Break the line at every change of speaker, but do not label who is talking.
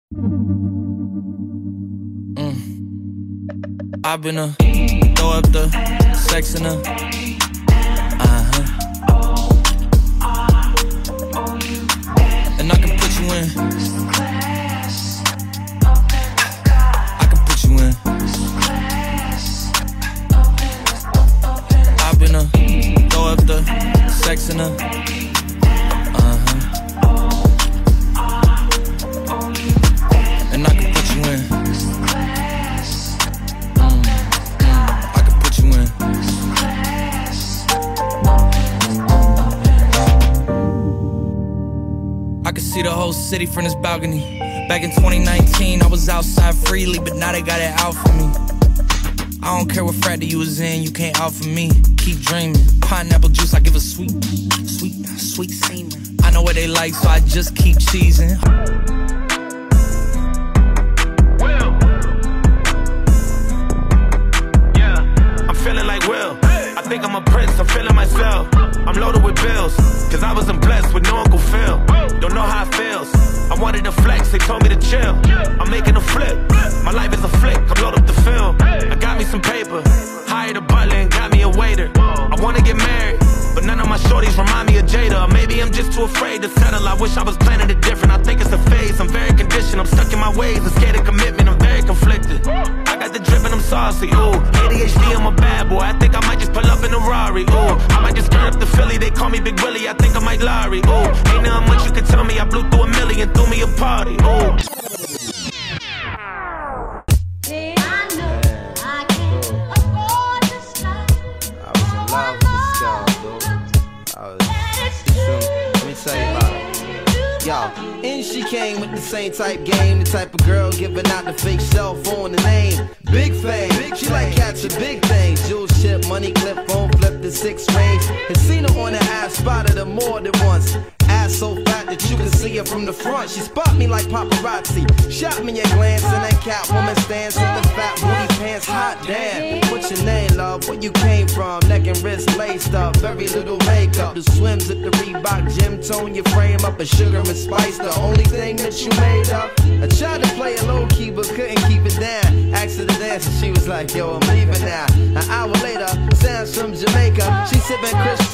I've been throw up the sex in her. And I can put you in. I can put you in. I've been throw up the sex in her. And I can put you in. I can put you in. I can see the whole city from this balcony. Back in 2019, I was outside freely, but now they got it out for me. I don't care what frat you was in, you can't out for me. Keep dreaming. Pineapple juice, I give a sweet semen. I know what they like, so I just keep cheesing.
I think I'm a prince, I'm feeling myself. I'm loaded with bills, cause I wasn't blessed with no Uncle Phil. Don't know how it feels. I wanted to flex, they told me to chill. I'm making a flip, my life is a flick, I'm loaded up the film. I got me some paper, hired a butler and got me a waiter. I wanna get married, but none of my shorties remind me of Jada. Or maybe I'm just too afraid to settle, I wish I was planning it different. I think it's a phase, I'm very conditioned, I'm stuck in my ways, I'm scared of commitment, I'm very conflicted. I got the drip and I'm saucy, ooh. ADHD, I'm a bad boy, I think I might just pull up in a Rari, ooh. I might just turn up the Philly, they call me Big Willie, I think I might Larry, ooh. Ain't nothing much you can tell me, I blew through a million, threw me a party, ooh.
And she came with the same type game, the type of girl giving out the fake cell phone, the name Big Fame. She like catching big things, jewel ship, money clip, phone flip the 6 range. And seen her on the ass, spotted her more than once. Ass so fat that you can see her from the front. She spot me like paparazzi, shot me a glance, and that Catwoman stance with the fat booty pants. Hot damn, what's your name, love? Where you came from? Neck and wrist laced up, very little makeup. The swims at the Reebok gym, tone your frame up, a sugar and spice, the only thing that you made up. I tried to play it low key, but couldn't keep it down. Asked her to dance, and she was like, yo, I'm leaving now. An hour later, sounds from Jamaica. She sipping Chris